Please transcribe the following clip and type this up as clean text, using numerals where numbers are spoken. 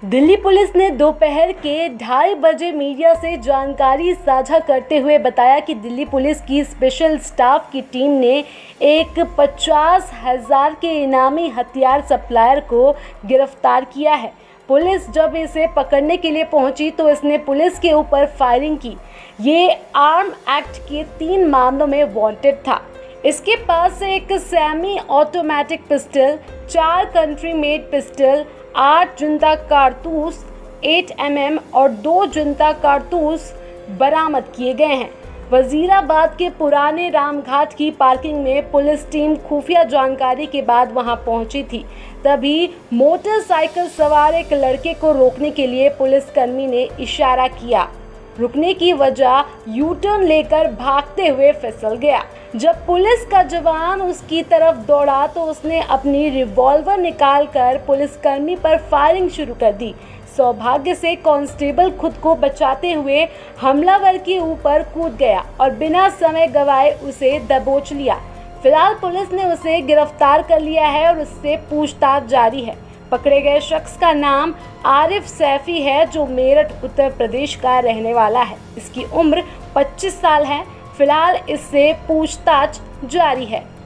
Delhi police ने दोपहर के 2:30 बजे मीडिया से जानकारी साझा करते हुए बताया कि दिल्ली पुलिस की स्पेशल स्टाफ की टीम ने एक 50,000 के इनामी हथियार सप्लायर को गिरफ्तार किया है। पुलिस जब इसे पकड़ने के लिए पहुंची तो इसने पुलिस के ऊपर फायरिंग की। ये आर्म एक्ट के 3 मामलों में वांटेड था। इसके पास एक semi automatic pistol, 4 country made pistol, 8 जिंदा कारतूस 8 mm और 2 जिंदा कारतूस बरामद किए गए हैं। वजीराबाद के पुराने रामघाट की पार्किंग में पुलिस टीम खुफिया जानकारी के बाद वहां पहुंची थी। तभी मोटरसाइकिल सवार एक लड़के को रोकने के लिए पुलिसकर्मी ने इशारा किया। रुकने की वजह यू टर्न लेकर भागते हुए फिसल गया। जब पुलिस का जवान उसकी तरफ दौड़ा तो उसने अपनी रिवॉल्वर निकालकर पुलिसकर्मी पर फायरिंग शुरू कर दी। सौभाग्य से कांस्टेबल खुद को बचाते हुए हमलावर के ऊपर कूद गया और बिना समय गवाए उसे दबोच लिया। फिलहाल पुलिस ने उसे गिरफ्तार कर लिया है और उससे पूछताछ जारी है। पकड़े गए शख्स का नाम आरिफ सैफी है, जो मेरठ उत्तर प्रदेश का रहने वाला है। इसकी उम्र 25 साल है। फिलहाल इससे पूछताछ जारी है।